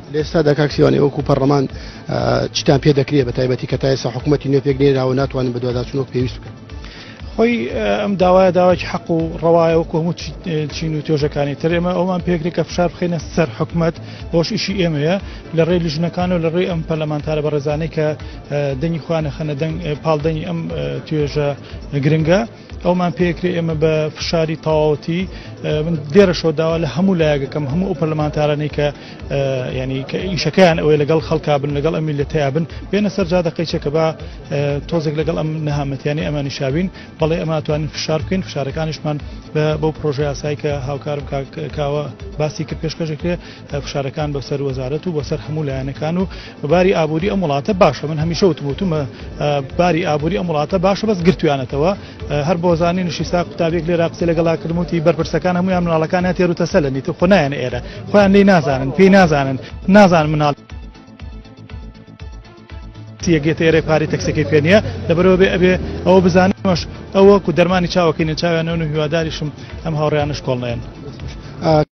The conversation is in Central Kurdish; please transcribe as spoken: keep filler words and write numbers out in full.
لێستا دەکاکسیوانی وەکو پەرلەمان چیتان پێ دەکرێت بە تایبەتی کە تا ئێستا حکوومەتی نوێ پێک نێراوە ناتوانن بە دوواداچوونەوە پێویست بکەن خۆی ئەم داوایە داواکی حەق و ڕەوایە وەکو هەموو چین و توێژەکانی تر ئێمە ئەومان پێکرێت کە فشار بخینە سەر حکوومەت بۆش ئیشی ئێمەیە لە ڕێی لیژنەکان و لە ڕێی ئەم پەرلەمانتارە بە ڕێزانەی کە دەنگی خوانە خەنە پاڵدەنگی ئەم توێژە گرنگە ئەومان پێکرێت ئێمە بە فشاری تەواوەتی من دێرەشەوە داوا لە هەموو لایەکەکەم هەموو ئەو پەرلەمانتارانەی کە ینی کە ئیشەکەیان ئەوەی لەگەڵ خەڵکا بن لەگەڵ ئەم میلەتەیە بن بێنە سەر جادەقەی کە بە تۆزێک لەگەڵ ئەم نەهامەتیانی ئەمانی شاوین بەڵێ ئەمە توانین فشار بکەین فشارەکانیشمان بەو پرۆژه یاسایی کە هاوکارم کاوە باسی کرد پێشکەشێکرێ فشارەکان بەسەر وەزارەت و بەسەر هەموو لایەنەکان و باری ئابووری ئەم وڵاتە باشە من هەمیشە وتموتمە باری ئابووری ئەم وڵاتە باشە بەس گرتویانەتەوە هەر بۆ زانین نوشی ساق قوتابێک لێرا قسە لەگەڵاکردموتی بەرپرسەکان هەمویان مناڵەکانیان تێروتە سەلەنی تو خۆ نایەن ئێرە خۆیان لێی نازانن پێی نازانن نازانن مناڵ یەکێتە ئێرە پارەی تەکسەکەی پێ نییە لەبەرەوە بێ ئەبێ ئەوە بزانمەش ئەوە و دەرمانی چاوەکەینە چاویانەوە و هیواداریشم ئەم هاوڕێیانە شکۆڵ نێن